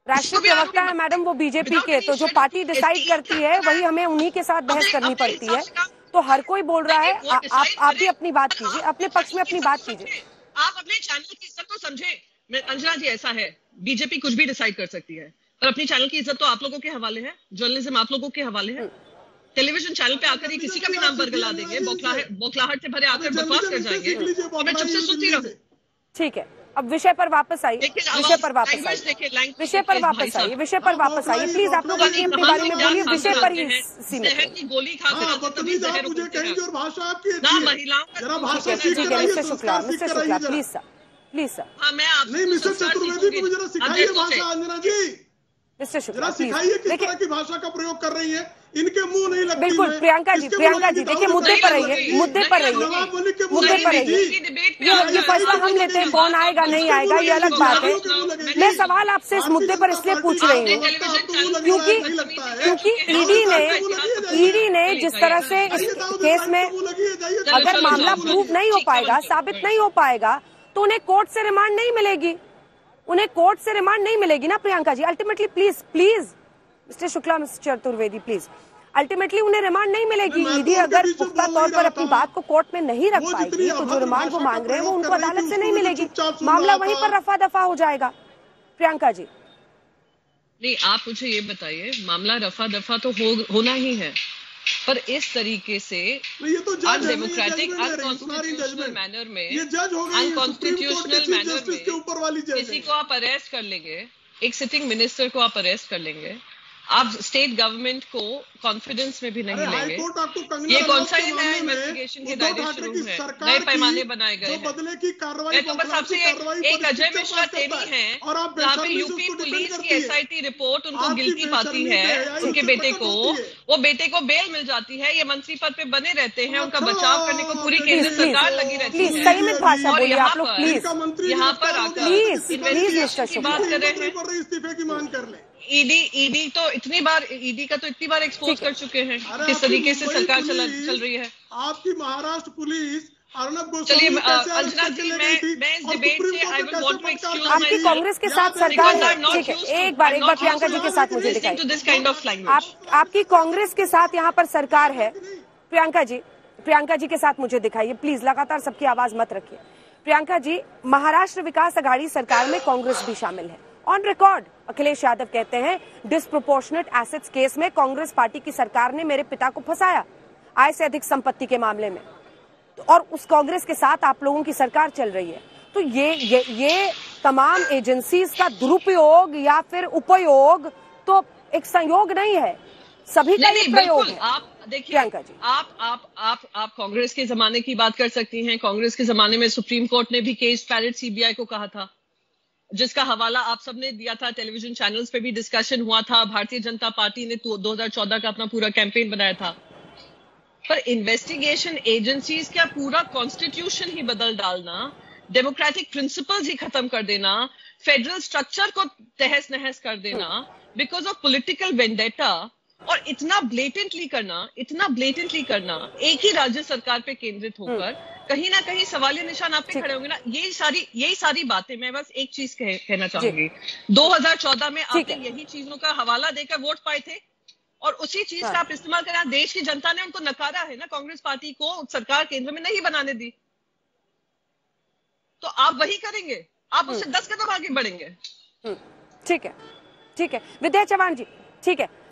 राष्ट्रीय प्रवक्ता है मैडम वो बीजेपी के, तो जो पार्टी डिसाइड करती है वही हमें उन्हीं के साथ बहस करनी पड़ती है। तो हर कोई बोल रहा है, आप भी अपनी बात कीजिए, अपने पक्ष में अपनी बात कीजिए। आप अपने चैनल की इज्जत तो समझे। अंजना जी, ऐसा है, बीजेपी कुछ भी डिसाइड कर सकती है, पर अपनी चैनल की इज्जत तो आप लोगों के हवाले है, जर्नलिज्म आप लोगों के हवाले है। टेलीविजन चैनल पे आकर ये किसी का भी नाम बरगला देंगे, बौखलाहट से भरे आकर बकवास कर जाएंगे, तो मैं चुप से सुनती रहूं। ठीक है, अब विषय पर वापस आइए, विषय पर वापस आइए, विषय पर वापस आइए, विषय पर वापस आइए प्लीज। आप लोग अपने बारे में बोलिए, विषय पर ही सीमित है। गोली खा ठीक है mister Shukla, please sir, please sir. हाँ, मैं आपसे मिस्टर चतुर्वेदी को जरा सिखाइए भाषा, अंजना जी मिस्टर शुक्ला सिखाइए किस तरह की भाषा का प्रयोग कर रही है, इनके मुंह नहीं लगती। बिल्कुल प्रियंका जी देखिए, मुद्दे पर रहिए, मुद्दे पर रहिए। ये फैसला हम लेते हैं, कौन आएगा नहीं आएगा ये अलग बात है। मैं सवाल आपसे इस मुद्दे पर इसलिए पूछ रही हूँ क्योंकि ईडी ने जिस तरह से इस केस में अगर मामला प्रूव नहीं हो पाएगा, साबित नहीं हो पाएगा, तो उन्हें कोर्ट से रिमांड नहीं मिलेगी, उन्हें कोर्ट से रिमांड नहीं मिलेगी ना Priyanka ji. Ultimately please mister Shukla, mister Chaturvedi please, ultimately उन्हें रिमांड नहीं मिलेगी। ईडी अगर पुख्ता तौर पर अपनी बात को कोर्ट में नहीं रख पाएगी तो जो रिमांड वो मांग रहे हैं वो उनको अदालत से नहीं मिलेगी, मामला वहीं पर रफा दफा हो जाएगा। प्रियंका जी नहीं, आप मुझे ये बताइए, मामला रफा दफा तो होना ही है, पर इस तरीके से अनडेमोक्रेटिक, अनकॉन्स्टिट्यूशनल मैनर में किसी को आप अरेस्ट कर लेंगे, एक सिटिंग मिनिस्टर को आप अरेस्ट कर लेंगे, आप स्टेट गवर्नमेंट को कॉन्फिडेंस में भी नहीं लेंगे। ये कौन सा नया इन्वेस्टिगेशन के दायरे शुरू है, नए पैमाने बनाए गए हैं। मैं तो बस आपसे एक अजय मिश्रा तेरी है, जहाँ पे यूपी पुलिस की एसआईटी रिपोर्ट उनको गिल्टी पाती है, उनके बेटे को, वो बेटे को बेल मिल जाती है, ये मंत्री पद पे बने रहते हैं, उनका बचाव करने को पूरी केंद्र सरकार लगी रहती है। और यहाँ पर आकर इन्वेस्टिगेशन की बात कर रहे हैं। इस्तीफे की मांग कर ले। ईडी तो इतनी बार एक्सपोज कर चुके हैं किस तरीके से सरकार चल रही है। आपकी महाराष्ट्र पुलिस चलिए अंजना जी, मैं इस डिबेट से I will want to excuse आपकी कांग्रेस के साथ सरकार है, ठीक है, एक बार प्रियंका जी के साथ मुझे दिखाइए। आपकी कांग्रेस के साथ यहाँ पर सरकार है, प्रियंका जी के साथ मुझे दिखाइए प्लीज, लगातार सबकी आवाज मत रखिए। प्रियंका जी, महाराष्ट्र विकास आघाड़ी सरकार में कांग्रेस भी शामिल है। ऑन रिकॉर्ड अखिलेश यादव कहते हैं डिस्प्रोपोर्शनेट एसेट्स केस में कांग्रेस पार्टी की सरकार ने मेरे पिता को फंसाया आय से अधिक संपत्ति के मामले में, और उस कांग्रेस के साथ आप लोगों की सरकार चल रही है। तो ये तमाम एजेंसीज का दुरुपयोग या फिर उपयोग तो एक संयोग नहीं है, सभी का ये प्रयोग है। आप देखिए प्रियंका जी, आप कांग्रेस के जमाने की बात कर सकती हैं। कांग्रेस के जमाने में सुप्रीम कोर्ट ने भी केस पैरेट सीबीआई को कहा था, जिसका हवाला आप सबने दिया था, टेलीविजन चैनल्स पे भी डिस्कशन हुआ था। भारतीय जनता पार्टी ने 2014 का अपना पूरा कैंपेन बनाया था। पर इन्वेस्टिगेशन एजेंसीज का पूरा कॉन्स्टिट्यूशन ही बदल डालना, डेमोक्रेटिक प्रिंसिपल्स ही खत्म कर देना, फेडरल स्ट्रक्चर को तहस नहस कर देना बिकॉज ऑफ पॉलिटिकल वेंडेटा, और इतना ब्लेटेंटली करना एक ही राज्य सरकार पे केंद्रित होकर, कहीं ना कहीं सवालिया निशान आप पे खड़े होंगे ना। यही सारी बातें, मैं बस एक चीज कहना चाहूंगी, 2014 में आपने यही चीजों का हवाला देकर वोट पाए थे, और उसी चीज का आप इस्तेमाल करना, देश की जनता ने उनको नकारा है ना, कांग्रेस पार्टी को सरकार केंद्र में नहीं बनाने दी, तो आप वही करेंगे, आप उससे 10 कदम आगे बढ़ेंगे। ठीक है विद्या चौहान जी, ठीक है।